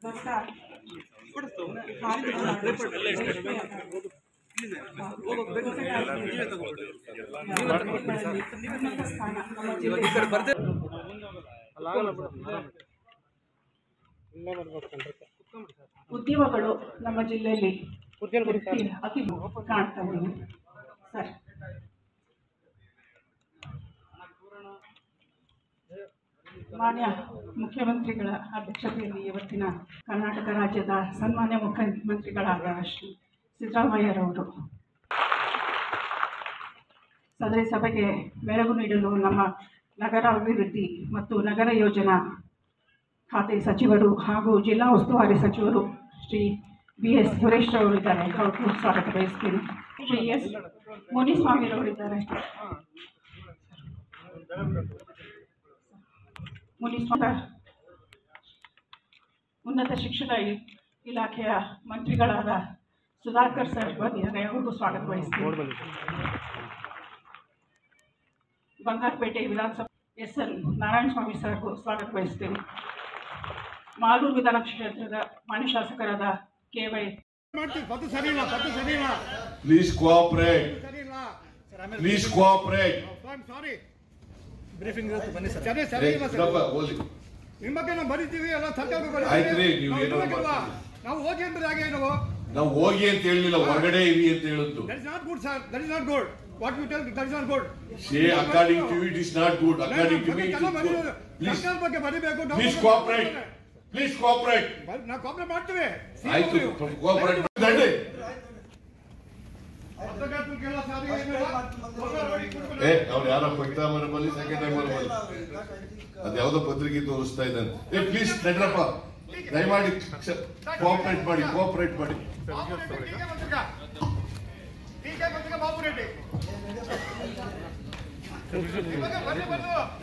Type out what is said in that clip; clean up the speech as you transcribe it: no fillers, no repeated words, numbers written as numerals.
ಉದ್ಯಮಗಳು ನಮ್ಮ ಜಿಲ್ಲೆಯಲ್ಲಿ ಅತಿ ಕಾಣ್ತಾ ಇದ್ದೀವಿ ಸರ್. ಮಾನ್ಯ ಮುಖ್ಯಮಂತ್ರಿಗಳ ಅಧ್ಯಕ್ಷತೆಯಲ್ಲಿ ಇವತ್ತಿನ ಕರ್ನಾಟಕ ರಾಜ್ಯದ ಸನ್ಮಾನ್ಯ ಮುಖ್ಯಮಂತ್ರಿಗಳಾದ ಶ್ರೀ ಸಿದ್ದರಾಮಯ್ಯರವರು ಸದರಿ ಸಭೆಗೆ ಮೆರುಗು ನೀಡಲು ನಮ್ಮ ನಗರ ಅಭಿವೃದ್ಧಿ ಮತ್ತು ನಗರ ಯೋಜನಾ ಖಾತೆ ಸಚಿವರು ಹಾಗೂ ಜಿಲ್ಲಾ ಉಸ್ತುವಾರಿ ಸಚಿವರು ಶ್ರೀ BS ಸುರೇಶ್ ಅವರಿದ್ದಾರೆ. ಅವ್ರಿಗೂ ಸ್ವಾಗತ ಬಯಸ್ತೀನಿ. ಶ್ರೀ S ಮುನಿಸ್ವಾಮಿರವರಿದ್ದಾರೆ. ಉನ್ನತ ಶಿಕ್ಷಣ ಇಲಾಖೆಯ ಮಂತ್ರಿಗಳಾದ ಸುಧಾಕರ್ ಸರ್ ಬಂದಿದ್ದಾರೆ. ಅವ್ರಿಗೂ ಸ್ವಾಗತ ಬಯಸ್ತೀನಿ. ಬಂಗಾರಪೇಟೆ ವಿಧಾನಸಭೆ SN ನಾರಾಯಣಸ್ವಾಮಿ ಸರ್ಗೂ ಸ್ವಾಗತ ಬಯಸ್ತೀನಿ. ಮಾಲೂರು ವಿಧಾನ ಕ್ಷೇತ್ರದ ಮಾನ್ಯ ಶಾಸಕರಾದ KY. Please cooperate. Please cooperate. I'm sorry. Briefing ನಿಮ್ಮ ಬಗ್ಗೆ ನಾವು ಬರೀತೀವಿ ಎಲ್ಲ ಸರ್ಕಾರ ಆಯ್ತ್ರಿ. ನೀವು ನಾವು ಹೋಗಿ ಅಂದ್ರೆ ಹಾಗೆ ನಾವು ಹೋಗಿ ಅಂತ ಹೇಳಿಲ್ಲ, ಹೊರಗಡೆ ಇರಿ ಅಂತ ಹೇಳಿದ್ದು. That is not good, sir. That is not good. What you tell, that is not good. Say according to you it is not good. According to me it is good. Please, please cooperate. Please cooperate. ನಾವು cooperate ಮಾಡ್ತೀವಿ. ಆಯ್ತು, cooperate ಮಾಡಿ. ಅವ್ರು ಯಾರೋ ಕೊಡ್ತಾ ಬರಬಲ್ಲಿ second time ಬರಬಲ್ಲಿ ಅದ್ಯಾವುದೋ ಪತ್ರಿಕೆ ತೋರಿಸ್ತಾ ಇದ್ದಾನೆ. ಪ್ಲೀಸ್ ನಡ್ರಪ್ಪ, ದಯಮಾಡಿ ಕೋಆಪರೇಟ್ ಮಾಡಿ, ಕೋಆಪರೇಟ್ ಮಾಡಿ. ಬಾಬು ರೆಡ್ಡಿ